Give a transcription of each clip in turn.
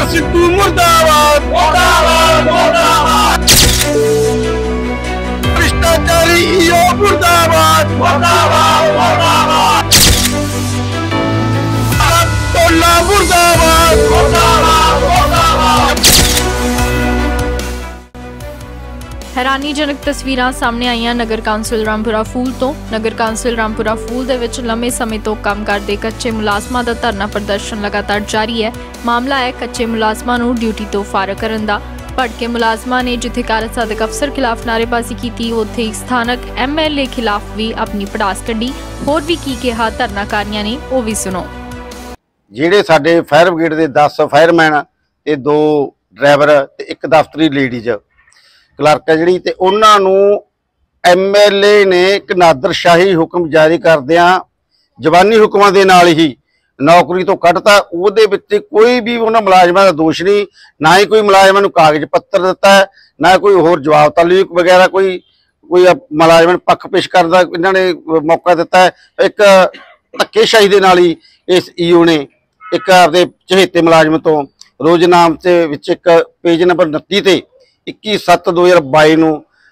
सिद्धू मुर्दाबाद मुर्दाबाद मुर्दाबाद। भ्रष्टाचारी ईओ मुर्दाबाद मुर्दाबाद मुर्दाबाद। टोला मुर्दाबाद मुर्दाबाद मुर्दाबाद। हैरानीजनक तस्वीरां सामने आईयां नगर काउंसिल रामपुरा फूल तो। नगर काउंसिल रामपुरा फूल दे विच लंबे समय तो काम करदे कच्चे मुलाजमां दा धरना प्रदर्शन लगातार जारी है। मामला है कच्चे मुलाजमां नूं ड्यूटी तो फारग करन दा। भड़के मुलाजमां ने जिथे कारज साधक अफसर खिलाफ नारेबाजी की, उत्थे स्थानक MLA खिलाफ भी अपनी पड़ास कड्ढी। होर भी की कहा धरनाकारियां ने, वो भी सुनो। ਜਿਹੜੇ ਸਾਡੇ फायर ब्रिगेड ਦੇ 10 फायरमैन ਤੇ 2 ड्राइवर ਤੇ 1 ਦਫ਼ਤਰੀ ਲੇਡੀਜ਼ ਕਲਰਕ ਹੈ ਜਿਹੜੀ, ਤੇ ਉਹਨਾਂ ਨੂੰ MLA ਨੇ ਇੱਕ ਨਾਦਰਸ਼ਾਹੀ ਹੁਕਮ ਜਾਰੀ ਕਰਦਿਆਂ ਜਵਾਨੀ ਹੁਕਮਾਂ ਦੇ ਨਾਲ ਹੀ ਨੌਕਰੀ ਤੋਂ ਕੱਢਤਾ। ਉਹਦੇ ਵਿੱਚ ਕੋਈ ਵੀ ਉਹਨਾਂ ਮੁਲਾਜ਼ਮਾਂ ਦਾ ਦੋਸ਼ ਨਹੀਂ, ਨਾ ਹੀ ਕੋਈ ਮੁਲਾਜ਼ਮਾਂ ਨੂੰ ਕਾਗਜ਼ ਪੱਤਰ ਦਿੱਤਾ ਹੈ, ਨਾ ਕੋਈ ਹੋਰ ਜਵਾਬ ਤਲਬ ਵਗੈਰਾ ਕੋਈ ਮੁਲਾਜ਼ਮਾਂ ਨੂੰ ਪੱਖ ਪੇਸ਼ ਕਰਨ ਦਾ ਇਹਨਾਂ ਨੇ ਮੌਕਾ ਦਿੱਤਾ ਹੈ। ਇੱਕ ਧੱਕੇਸ਼ਾਹੀ ਦੇ ਨਾਲ ਹੀ ਇਸ EO ਨੇ ਇੱਕ ਆਪਦੇ ਚਹੇਤੇ ਮੁਲਾਜ਼ਮ ਤੋਂ ਰੋਜ਼ਨਾਮ ਤੇ ਵਿੱਚ ਇੱਕ ਪੇਜ ਨੰਬਰ 29 ਤੇ 21/7/2022 ਨੂੰ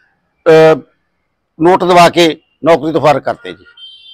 ਨੋਟ ਦਵਾ ਕੇ ਨੌਕਰੀ ਤੋਂ ਫਾਰਗ ਕਰਤੇ ਜੀ।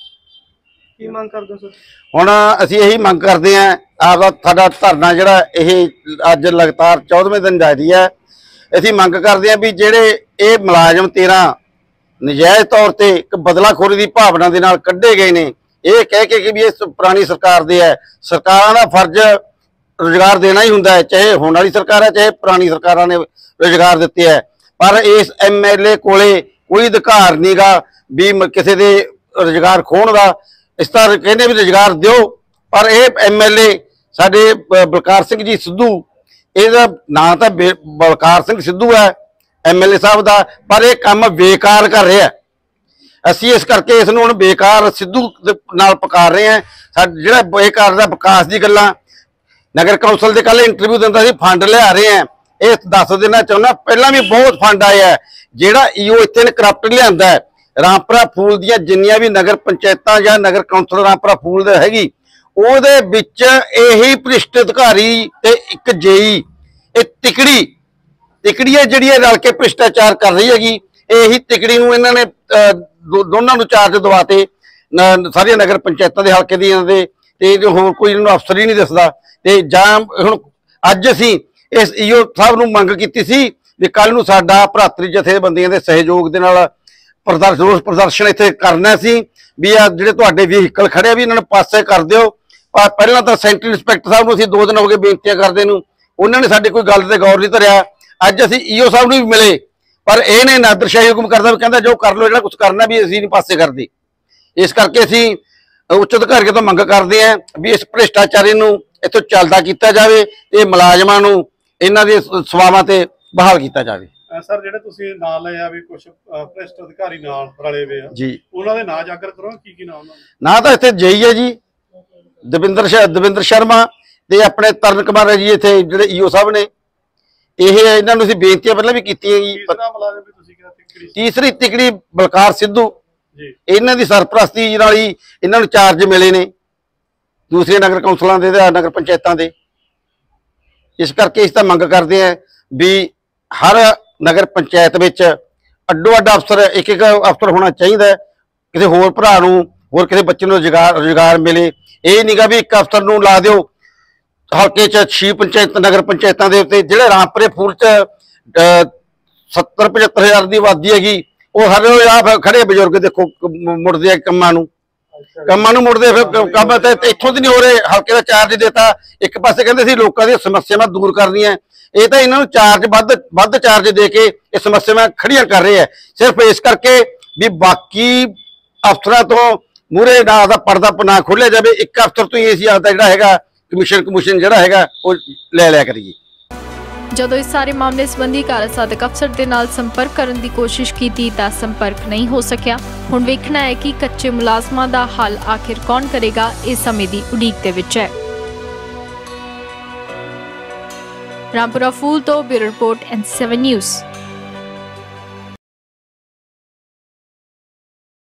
ਕੀ ਮੰਗ ਕਰਦੇ ਹੋ ਸਰ? ਹੁਣ ਅਸੀਂ ਇਹੀ ਮੰਗ ਕਰਦੇ ਹਾਂ, ਆਪਦਾ ਸਾਡਾ ਧਰਨਾ ਜਿਹੜਾ ਇਹ ਅੱਜ ਲਗਾਤਾਰ 14ਵੇਂ ਦਿਨ ਜਾਰੀ ਹੈ। ਅਸੀਂ ਮੰਗ ਕਰਦੇ ਹਾਂ ਵੀ ਜਿਹੜੇ ਇਹ ਮੁਲਾਜ਼ਮ 13 ਨਜਾਇਜ਼ ਤੌਰ ਤੇ ਇੱਕ ਬਦਲਾਖੋਰੀ ਦੀ ਭਾਵਨਾ ਦੇ ਨਾਲ ਕੱਢੇ ਗਏ ਨੇ, ਇਹ ਕਹਿ ਕੇ ਕਿ ਵੀ ਇਹ ਪੁਰਾਣੀ ਸਰਕਾਰ ਦੇ ਹੈ। ਸਰਕਾਰਾਂ ਦਾ ਫਰਜ਼ ਰੁਜ਼ਗਾਰ ਦੇਣਾ ਹੀ ਹੁੰਦਾ ਹੈ, ਚਾਹੇ ਹੁਣ ਵਾਲੀ ਸਰਕਾਰ ਹੈ ਚਾਹੇ ਪੁਰਾਣੀ ਸਰਕਾਰਾਂ ਨੇ ਰੁਜ਼ਗਾਰ ਦਿੱਤੇ ਹੈ। ਪਰ ਇਸ MLA ਕੋਲੇ ਕੋਈ ਅਧਿਕਾਰ ਨਹੀਂਗਾ ਵੀ ਕਿਸੇ ਦੇ ਰੁਜ਼ਗਾਰ ਖੋਹਣ ਦਾ। ਇਸ ਤਰ੍ਹਾਂ ਕਹਿੰਦੇ ਵੀ ਰੁਜ਼ਗਾਰ ਦਿਓ, ਪਰ ਇਹ MLA ਸਾਡੇ ਬਲਕਾਰ ਸਿੰਘ ਜੀ ਸਿੱਧੂ, ਇਹਦਾ ਨਾਂ ਤਾਂ ਬਲਕਾਰ ਸਿੰਘ ਸਿੱਧੂ ਹੈ MLA ਸਾਹਿਬ ਦਾ, ਪਰ ਇਹ ਕੰਮ ਬੇਕਾਰ ਕਰ ਰਿਹਾ। ਅਸੀਂ ਇਸ ਕਰਕੇ ਇਸ ਨੂੰ ਹੁਣ ਬੇਕਾਰ ਸਿੱਧੂ ਨਾਲ ਪੁਕਾਰ ਰਹੇ ਹਾਂ। ਜਿਹੜਾ ਬੇਕਾਰ ਦਾ ਵਿਕਾਸ ਦੀ ਗੱਲਾਂ ਨਗਰ ਕੌਂਸਲ ਦੇ ਕੱਲ ਇੰਟਰਵਿਊ ਦਿੰਦਾ ਸੀ, ਫੰਡ ਲਿਆ ਰਹੇ ਆ, ਇਹ ਦੱਸ ਦੇਣਾ ਚਾਹੁੰਦਾ ਪਹਿਲਾਂ ਵੀ ਬਹੁਤ ਫੰਡ ਆਏ ਆ। ਜਿਹੜਾ EO ਇੱਥੇ ਨੇ ਕਰਪਟ ਲਿਆਂਦਾ ਹੈ, ਰਾਮਪੁਰਾ ਫੂਲ ਦੀਆਂ ਜਿੰਨੀਆਂ ਵੀ ਨਗਰ ਪੰਚਾਇਤਾਂ ਜਾਂ ਨਗਰ ਕੌਂਸਲ ਰਾਮਪੁਰਾ ਫੂਲ ਦਾ ਹੈਗੀ, ਉਹਦੇ ਵਿੱਚ ਇਹੀ ਭ੍ਰਿਸ਼ਟ ਅਧਿਕਾਰੀ ਤੇ ਇੱਕ JE ਇਹ ਤਿਕੜੀ ਹੈ ਜਿਹੜੀ ਰਲ ਕੇ ਭ੍ਰਿਸ਼ਟਾਚਾਰ ਕਰ ਰਹੀ ਹੈਗੀ। ਇਹੀ ਤਿਕੜੀ ਨੂੰ ਇਹਨਾਂ ਨੇ ਦੋਨਾਂ ਨੂੰ ਚਾਰਜ ਦਵਾਤੇ ਸਾਰੀਆਂ ਨਗਰ ਪੰਚਾਇਤਾਂ ਦੇ ਹਲਕੇ ਦੀਆਂ ਦੇ, ਤੇ ਹੋਰ ਕੋਈ ਇਹਨਾਂ ਨੂੰ ਅਫਸਰ ਹੀ ਨਹੀਂ ਦਿਸਦਾ। ਤੇ ਜਾਂ ਹੁਣ ਅੱਜ ਅਸੀਂ ਇਸ EO ਸਾਹਿਬ ਨੂੰ ਮੰਗ ਕੀਤੀ ਸੀ ਵੀ ਕੱਲ ਨੂੰ ਸਾਡਾ ਭਰਾਤਰੀ ਜਥੇਬੰਦੀਆਂ ਦੇ ਸਹਿਯੋਗ ਦੇ ਨਾਲ ਰੋਸ ਪ੍ਰਦਰਸ਼ਨ ਇੱਥੇ ਕਰਨਾ ਸੀ ਵੀ ਆ ਜਿਹੜੇ ਤੁਹਾਡੇ ਵਹੀਕਲ ਖੜੇ ਵੀ ਇਹਨਾਂ ਨੂੰ ਪਾਸੇ ਕਰ ਦਿਓ। ਪਹਿਲਾਂ ਤਾਂ ਸੈਂਟਰ ਇੰਸਪੈਕਟਰ ਸਾਹਿਬ ਨੂੰ ਅਸੀਂ 2 ਦਿਨ ਹੋ ਗਏ ਬੇਨਤੀਆਂ ਕਰਦੇ ਨੂੰ, ਉਹਨਾਂ ਨੇ ਸਾਡੀ ਕੋਈ ਗੱਲ ਤੇ ਗੌਰ ਨਹੀਂ ਧਰਿਆ। ਅੱਜ ਅਸੀਂ EO ਸਾਹਿਬ ਨੂੰ ਵੀ ਮਿਲੇ, ਪਰ ਇਹਨੇ ਨਾਦਰਸ਼ਾਹੀ ਹੁਕਮ ਕਰਦਾ, ਕਹਿੰਦਾ ਜੋ ਕਰ ਲਓ, ਜਿਹੜਾ ਕੁਝ ਕਰਨਾ ਵੀ ਅਸੀਂ ਨਹੀਂ ਪਾਸੇ ਕਰਦੇ। ਇਸ ਕਰਕੇ ਅਸੀਂ ਉੱਚ ਅਧਿਕਾਰੀਆਂ ਤੋਂ ਮੰਗ ਕਰਦੇ ਹਾਂ ਵੀ ਇਸ ਭ੍ਰਿਸ਼ਟਾਚਾਰੀ ਨੂੰ ਇੱਥੋਂ ਚੱਲਦਾ ਕੀਤਾ ਜਾਵੇ, ਇਹ ਮੁਲਾਜ਼ਮਾਂ ਨੂੰ ਇਹਨਾਂ ਦੇ ਸੇਵਾਵਾਂ ਤੇ ਬਹਾਲ ਕੀਤਾ ਜਾਵੇ। ਸਰ ਜਿਹੜੇ ਤੁਸੀਂ ਨਾਂ ਲਏ ਆ ਵੀ ਕੁਝ ਭ੍ਰਿਸ਼ਟ ਅਧਿਕਾਰੀ ਨਾਲ ਰਲੇ ਹੋਏ ਆ ਜੀ, ਉਹਨਾਂ ਦੇ ਨਾਂ ਜਾਗਰ ਕਰੋ। ਕੀ ਨਾਂ ਉਹਨਾਂ ਦੇ? ਨਾਂ ਤਾਂ ਇੱਥੇ JE ਹੈ ਜੀ ਦਵਿੰਦਰ ਸ਼ਰਮਾ ਤੇ ਆਪਣੇ ਤਰਨ ਕੁਮਾਰ ਹੈ ਜੀ, ਇੱਥੇ ਜਿਹੜੇ EO ਸਾਹਿਬ ਨੇ। ਇਹ ਇਹਨਾਂ ਨੂੰ ਅਸੀਂ ਬੇਨਤੀਆਂ ਪਹਿਲਾਂ ਵੀ ਕੀਤੀਆਂ ਜੀ। ਤੀਸਰੀ ਤਿਕੜੀ ਬਲਕਾਰ ਸਿੱਧੂ, ਇਹਨਾਂ ਦੀ ਸਰਪ੍ਰਸਤੀ ਨਾਲ ਹੀ ਇਹਨਾਂ ਨੂੰ ਚਾਰਜ ਮਿਲੇ ਨੇ ਦੂਸਰੇ ਨਗਰ ਕੌਂਸਲਾਂ ਦੇ ਨਗਰ ਪੰਚਾਇਤਾਂ ਦੇ। ਇਸ ਕਰਕੇ ਇਸ ਤਾਂ ਮੰਗ ਕਰਦੇ ਆ ਵੀ ਹਰ ਨਗਰ ਪੰਚਾਇਤ ਵਿੱਚ ਅੱਡੋ ਅੱਡ ਅਫਸਰ, ਇੱਕ ਅਫਸਰ ਹੋਣਾ ਚਾਹੀਦਾ। ਕਿਸੇ ਹੋਰ ਭਰਾ ਨੂੰ, ਹੋਰ ਕਿਸੇ ਬੱਚੇ ਨੂੰ ਰੁਜ਼ਗਾਰ ਮਿਲੇ। ਇਹ ਨਹੀਂਗਾ ਵੀ ਇੱਕ ਅਫਸਰ ਨੂੰ ਲਾ ਦਿਓ ਹਲਕੇ 'ਚ 6 ਨਗਰ ਪੰਚਾਇਤਾਂ ਦੇ ਉੱਤੇ। ਜਿਹੜੇ ਰਾਮਪੁਰੇ ਫੂਲ 'ਚ 70-75 ਹਜ਼ਾਰ ਦੀ ਆਬਾਦੀ ਹੈਗੀ, ਉਹ ਸਾਰੇ ਆਪ ਖੜੇ ਬਜ਼ੁਰਗ ਦੇਖੋ ਮੁੜਦੇ ਆ ਕੰਮਾਂ ਨੂੰ ਮੁੜਦੇ, ਫਿਰ ਕੰਮ ਤੇ ਇੱਥੋਂ ਦੀ ਨਹੀਂ ਹੋ ਰਹੇ। ਹਲਕੇ ਦਾ ਚਾਰਜ ਦੇਤਾ, ਇੱਕ ਪਾਸੇ ਕਹਿੰਦੇ ਸੀ ਲੋਕਾਂ ਦੀਆਂ ਸਮੱਸਿਆਵਾਂ ਦੂਰ ਕਰਨੀਆਂ, ਇਹ ਤਾਂ ਇਹਨਾਂ ਨੂੰ ਚਾਰਜ ਵੱਧ ਚਾਰਜ ਦੇ ਕੇ ਇਹ ਸਮੱਸਿਆਵਾਂ ਖੜੀਆਂ ਕਰ ਰਹੇ ਆ। ਸਿਰਫ ਇਸ ਕਰਕੇ ਵੀ ਬਾਕੀ ਅਫਸਰਾਂ ਤੋਂ ਮੂਹਰੇ ਨਾ ਦਾ ਪਰਦਾ ਨਾ ਖੋਲਿਆ ਜਾਵੇ, ਇੱਕ ਅਫਸਰ ਤੋਂ ਹੀ ਅਸੀਂ ਆਪਦਾ ਜਿਹੜਾ ਹੈਗਾ ਕਮਿਸ਼ਨ ਜਿਹੜਾ ਹੈਗਾ ਉਹ ਲੈ ਲਿਆ ਕਰੀਏ। ਜਦੋਂ ਇਸ ਸਾਰੇ ਮਾਮਲੇ ਸੰਬੰਧੀ ਕਾਰਜ ਸਾਧਕ ਅਫਸਰ ਦੇ ਨਾਲ ਸੰਪਰਕ ਕਰਨ ਦੀ ਕੋਸ਼ਿਸ਼ ਕੀਤੀ ਤਾਂ ਸੰਪਰਕ ਨਹੀਂ ਹੋ ਸਕਿਆ। ਹੁਣ ਵੇਖਣਾ ਹੈ ਕਿ ਕੱਚੇ ਮੁਲਾਜ਼ਮਾਂ ਦਾ ਹੱਲ ਆਖਿਰ ਕੌਣ ਕਰੇਗਾ, ਇਸ ਸਮੇਂ ਦੀ ਉਡੀਕ ਦੇ ਵਿੱਚ ਹੈ। ਰਾਮਪੁਰਾ ਫੂਲ ਤੋਂ ਬਿਊਰੋ ਰਿਪੋਰਟ N7 ਨਿਊਜ਼।